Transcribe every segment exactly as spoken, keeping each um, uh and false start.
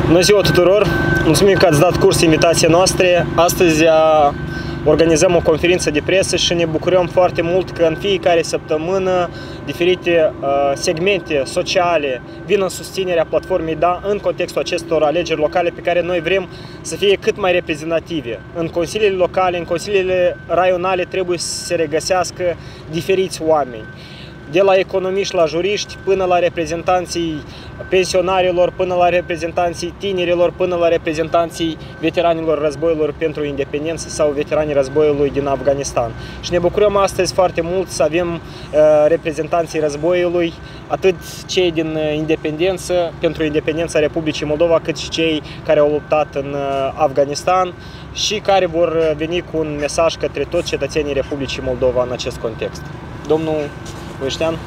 Bună ziua tuturor! Mulțumim că ați dat curs invitației noastre. Astăzi organizăm o conferință de presă și ne bucurăm foarte mult că în fiecare săptămână diferite uh, segmente sociale vin în susținerea platformei DA în contextul acestor alegeri locale pe care noi vrem să fie cât mai reprezentative. În consiliile locale, în consiliile raionale trebuie să se regăsească diferiți oameni. De la economiști la juriști, până la reprezentanții pensionarilor, până la reprezentanții tinerilor, până la reprezentanții veteranilor războiilor pentru independență sau veteranii războiului din Afganistan. Și ne bucurăm astăzi foarte mult să avem uh, reprezentanții războiului, atât cei din independență, pentru independența Republicii Moldova, cât și cei care au luptat în uh, Afganistan și care vor veni cu un mesaj către toți cetățenii Republicii Moldova în acest context. Domnul Voieștean.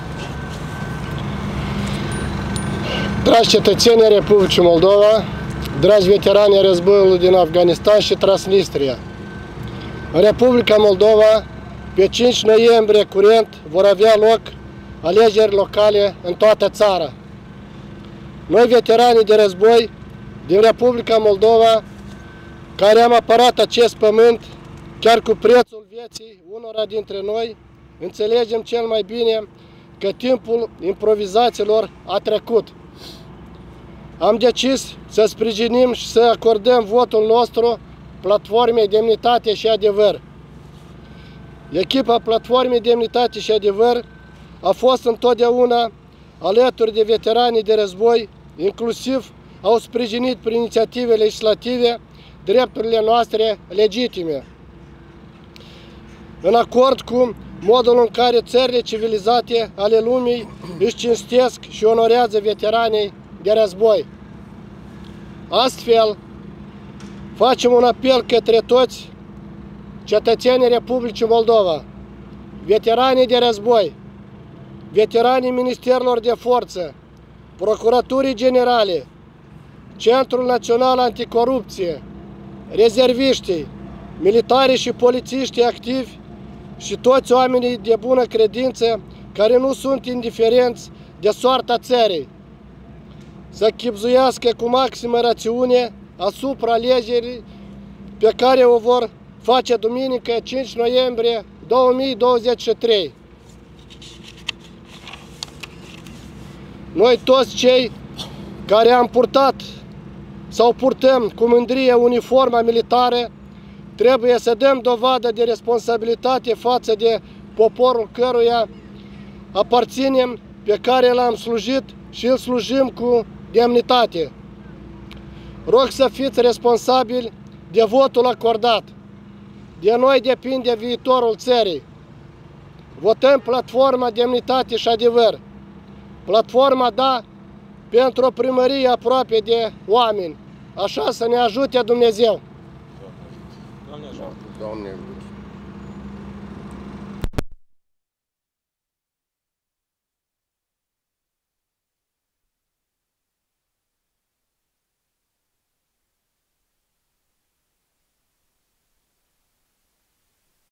Dragi cetățeni ai Republicii Moldova, dragi veterani ai războiului din Afganistan și Transnistria, în Republica Moldova, pe cinci noiembrie curent, vor avea loc alegeri locale în toată țara. Noi, veteranii de război din Republica Moldova, care am apărat acest pământ, chiar cu prețul vieții unora dintre noi, înțelegem cel mai bine că timpul improvizațiilor a trecut. Am decis să sprijinim și să acordăm votul nostru Platformei Demnitate și Adevăr. Echipa Platformei Demnitate și Adevăr a fost întotdeauna alături de veteranii de război, inclusiv au sprijinit prin inițiative legislative drepturile noastre legitime. În acord cu modul în care țările civilizate ale lumii își cinstesc și onorează veteranii de război. Astfel, facem un apel către toți cetățenii Republicii Moldova, veteranii de război, veteranii Ministerilor de Forță, Procuraturii Generale, Centrul Național Anticorupție, rezerviștii, militarii și polițiștii activi și toți oamenii de bună credință care nu sunt indiferenți de soarta țării, să chibzuiască cu maximă rațiune asupra alegerii pe care o vor face duminică cinci noiembrie două mii douăzeci și trei. Noi toți cei care am purtat sau purtăm cu mândrie uniforma militară trebuie să dăm dovadă de responsabilitate față de poporul căruia aparținem, pe care l-am slujit și îl slujim cu demnitate. Rog să fiți responsabili de votul acordat. De noi depinde viitorul țării. Votăm Platforma Demnitate și Adevăr. Platforma DA pentru o primărie aproape de oameni. Așa să ne ajute Dumnezeu. Doamne ajută. Doamne.